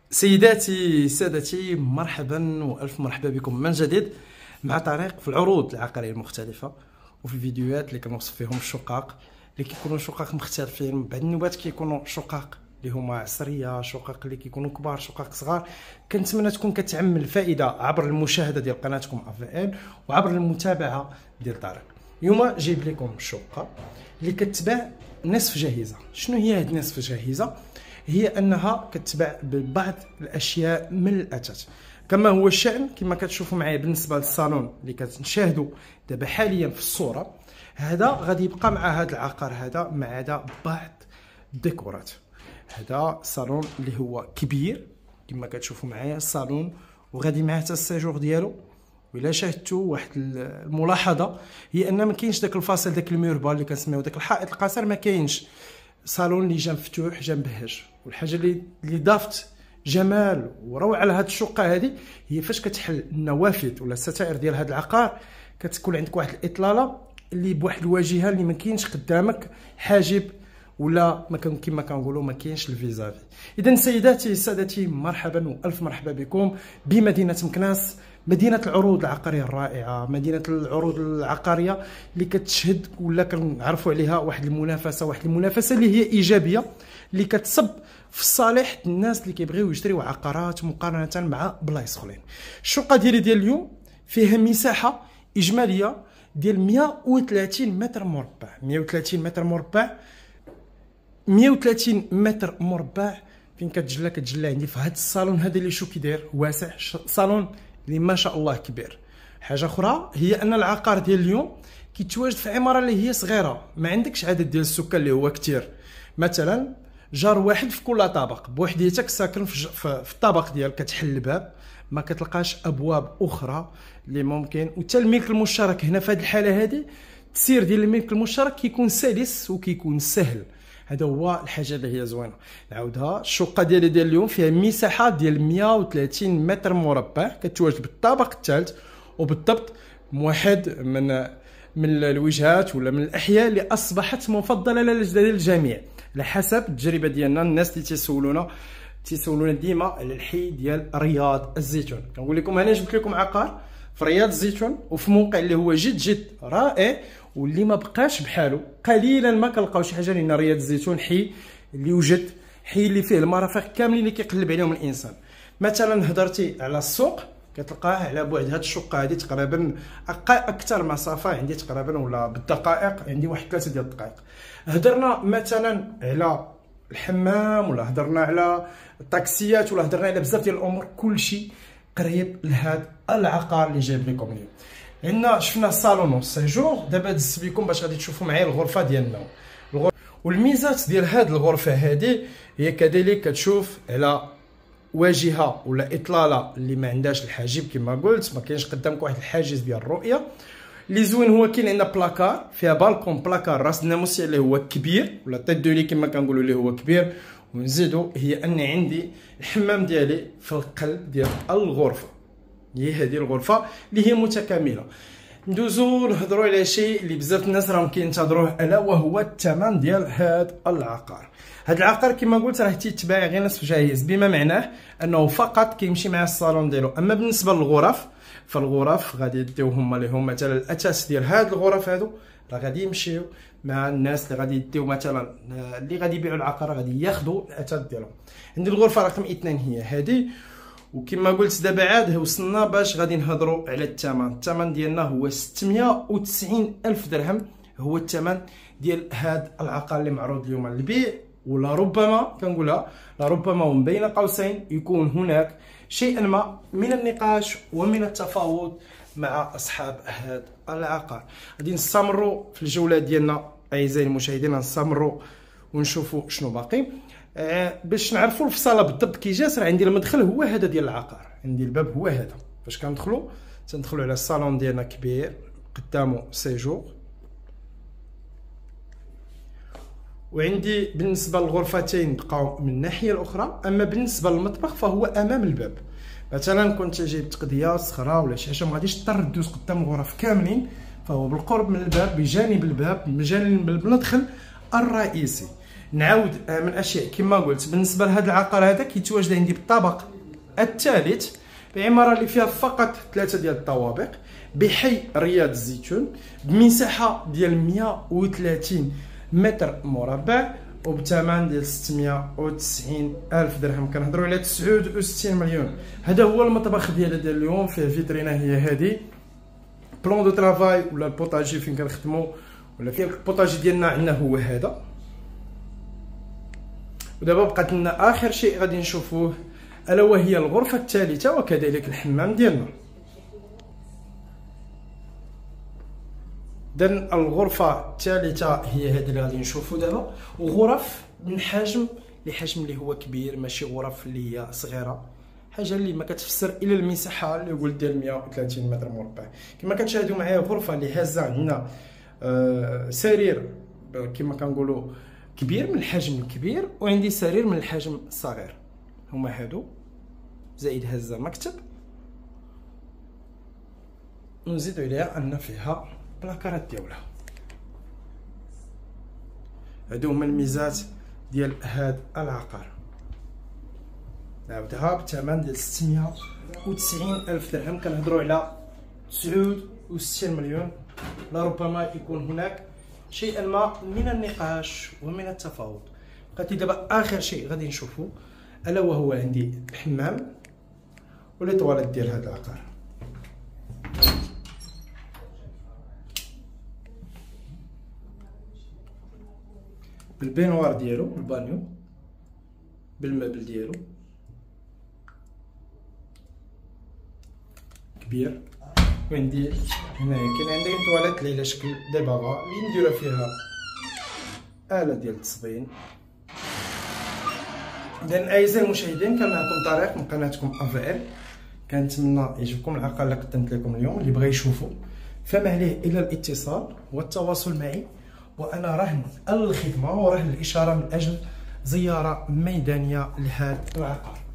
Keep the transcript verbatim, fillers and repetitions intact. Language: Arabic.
سيداتي سادتي، مرحبا والف مرحبا بكم من جديد مع طريق في العروض العقاريه المختلفه وفي الفيديوهات اللي كنوصف فيهم الشقق اللي كيكونوا شقق مختلفين. بعض النوبات كيكونوا شقق اللي هما عصريه، شقق اللي كيكونوا كبار، شقق صغار. كنتمنى تكون كتعم الفائده عبر المشاهده ديال قناتكم اف ان وعبر المتابعه ديال طريق. اليوم جايب لكم شقه اللي كتباع نصف جاهزه. شنو هي هاد نصف جاهزه؟ هي انها كتباع ببعض الاشياء من الاثاث كما هو الشأن. كما كتشوفوا معايا بالنسبه للصالون اللي كتشاهدوا دابا حاليا في الصوره، هذا غادي يبقى مع هذا العقار هذا ما عدا بعض الديكورات. هذا صالون اللي هو كبير كما كتشوفوا معايا الصالون، وغادي معاه حتى السيجور ديالو. وإلا شاهدتوا واحد الملاحظه هي ان ما كاينش داك الفاصل، داك الميربال اللي كنسميو داك الحائط القصير، ما كاينش. صالون اللي جا مفتوح جا مبهج. والحاجه اللي اللي ضافت جمال وروعه لهاد الشقه هذه هي فاش كتحل النوافذ ولا الستائر ديال هاد العقار، كتكون عندك واحد الاطلاله اللي بواحد الواجهه اللي ما كاينش قدامك حاجب ولا ما كان كما كنقولوا ما كاينش الفيزافي. اذا سيداتي سادتي، مرحبا والف مرحبا بكم بمدينه مكناس، مدينه العروض العقاريه الرائعه، مدينه العروض العقاريه اللي كتشهد ولا كنعرفوا عليها واحد المنافسه، واحد المنافسه اللي هي ايجابيه، اللي كتصب في صالح الناس اللي كيبغيو يشريو عقارات مقارنه مع بلايص اخرين. الشقه ديالي ديال اليوم فيها مساحه اجماليه ديال مئة وثلاثين متر مربع. مئة وثلاثين متر مربع، مئة وثلاثين متر مربع. فين كتجلى كتجلى عندي في هذا الصالون هذا اللي شو كي داير واسع، صالون اللي ما شاء الله كبير. حاجه اخرى هي ان العقار ديال اليوم كيتواجد في عماره اللي هي صغيره، ما عندكش عدد ديال السكان اللي هو كثير. مثلا جار واحد في كل طابق، بوحديتك ساكن في, في الطابق ديالك، كتحل الباب ما كتلقاش ابواب اخرى اللي ممكن. وحتى الملك المشترك هنا في هذه الحاله هذه التسيير ديال الملك المشترك كيكون سلس وكيكون سهل. هذا هو الحاجه اللي هي زوينه. نعاودها، الشقه ديالي ديال اليوم فيها مساحه ديال مئة وثلاثين متر مربع، كتواجد بالطابق الثالث وبالضبط واحد من من الوجهات ولا من الاحياء اللي اصبحت مفضله للجميع على حسب التجربه ديالنا. الناس اللي تيسولونا تيسولونا ديما على الحي ديال رياض الزيتون. كنقول لكم انا جبت لكم عقار في رياض الزيتون وفي موقع اللي هو جد جد رائع واللي ما بقاش بحاله. قليلا ما كنلقاو شي حاجه، لان رياض الزيتون حي اللي يوجد، حي اللي فيه المرافق كاملين اللي كيقلب عليهم الانسان. مثلا هضرتي على السوق كتلقاه على بعد هاد الشقه هذه تقريبا اكثر مسافه عندي تقريبا ولا بالدقائق عندي واحد ثلاثه ديال الدقائق. هضرنا مثلا على الحمام ولا هضرنا على الطاكسيات ولا هضرنا على بزاف ديال الامور، كلشي قريب لهذا العقار اللي جايب لكم اليوم. عندنا شفنا الصالون والسيجور، دابا دزت بكم باش غادي تشوفوا معايا الغرفه ديال النوم. الغرفة والميزات ديال هذه الغرفه هذه هي كذلك كتشوف على واجهه ولا اطلاله اللي ما عندهاش الحاجب كما قلت، ما كاينش قدامك واحد الحاجز ديال الرؤيه. اللي زوين هو كاين عندنا بلاكار، فيها بالكون بلاكار راس الناموسيه اللي هو كبير ولا تيت دو لي كما كنقولوا اللي هو كبير. ونزيدو هي ان عندي الحمام ديالي في القلب ديال الغرفه. هي هذه الغرفه اللي هي متكامله. ندوزو نهضروا على شيء اللي بزاف الناس راهم كينتظروه، الا وهو الثمن ديال هذا العقار. هذا العقار كما قلت راه تيتباع غير نصف جاهز، بما معناه انه فقط كيمشي مع الصالون ديالو. اما بالنسبه للغرف فالغرف غادي يديو هما اللي هما مثلا الاساس ديال هاد الغرف هادو راه غادي يمشيو مع الناس اللي غادي يديو مثلا اللي غادي يبيعوا العقار، غادي ياخذوا الاثاث ديالهم. عندي الغرفه رقم اثنان هي هذه، وكما قلت دابا عاد وصلنا باش غادي نهضروا على الثمن. الثمن ديالنا هو ستمئة وتسعين الف درهم، هو الثمن ديال هذا العقار اللي معروض اليوم للبيع. ولا ربما كنقولها لربما ومن بين قوسين يكون هناك شيئا ما من النقاش ومن التفاوض مع اصحاب هذا العقار. غادي نستمروا في الجوله ديالنا اعزائي المشاهدين، نستمروا ونشوفوا شنو باقي. أه باش نعرفوا الفصاله بالضبط كي جات، راه عندي المدخل هو هذا ديال العقار، عندي الباب هو هذا. فاش كندخلوا تندخلوا على الصالون ديالنا كبير، قدامه سيجور. وعندي بالنسبه للغرفتين بقاو من الناحيه الاخرى. اما بالنسبه للمطبخ فهو امام الباب. مثلا كنت جايب تقضيه صخره ولا شي حاجه ما غاديش تضطر دوز قدام الغرف كاملين، فهو بالقرب من الباب بجانب الباب بجانب المدخل الرئيسي. نعاود من الاشياء كما قلت بالنسبه لهذا العقار هذا كيتواجد عندي بالطابق الثالث بعماره اللي فيها فقط ثلاثه ديال الطوابق بحي رياض الزيتون بمساحه ديال مئة وثلاثين متر مربع وبثمن ديال ستمئة وتسعين الف درهم. كنهضروا على تسعة وستين مليون. هذا هو المطبخ ديالنا ديال اليوم. فيه فيترينا هي هذه، بلون دو طرافاي ولا البوطاجي فين كنخدموا ولا فين البوطاجي ديالنا عندنا هو هذا. ودابا بقات لنا اخر شيء غادي نشوفوه الا وهي الغرفه الثالثه وكذلك الحمام ديالنا. اذن الغرفه الثالثه هي هذه اللي غادي نشوفوا دابا، وغرف من حجم لحجم اللي هو كبير، ماشي غرف اللي هي صغيره، حاجه اللي ما كتفسر الى المساحه اللي قلت ديال مئة وثلاثين متر مربع. كما كتشاهدوا معايا غرفه اللي هازه عندنا آه سرير كما كنقولوا كبير من الحجم الكبير، وعندي سرير من الحجم الصغير، هما هادو زائد هزه مكتب، ونزيدوا عليها ان فيها بلاكارات ديالها. هادو هما الميزات ديال هاد العقار. نعاودها بثمن ديال ستمئة وتسعين الف درهم. كنهضروا على تسعة وستين مليون. لربما يكون هناك شيئا ما من النقاش ومن التفاوض. بقات دابا اخر شيء غادي نشوفو الا وهو عندي الحمام ولي طواليت ديال هذا العقار. بالبينوار ديالو بالبانيو بالمبل ديالو كبير. وعندي هنايا كاين عندي طواليت اللي على شكل دباغه اللي نديرو فيها آلة ديال التصبين. اذا اعزائي المشاهدين كان معكم طارق من قناتكم افال. كنتمنى يعجبكم العقار اللي قدمت لكم اليوم. اللي بغى يشوفوا فما عليه الا الاتصال والتواصل معي، وانا رهن الخدمه ورهن الاشاره من اجل زياره ميدانيه لهذا العقار.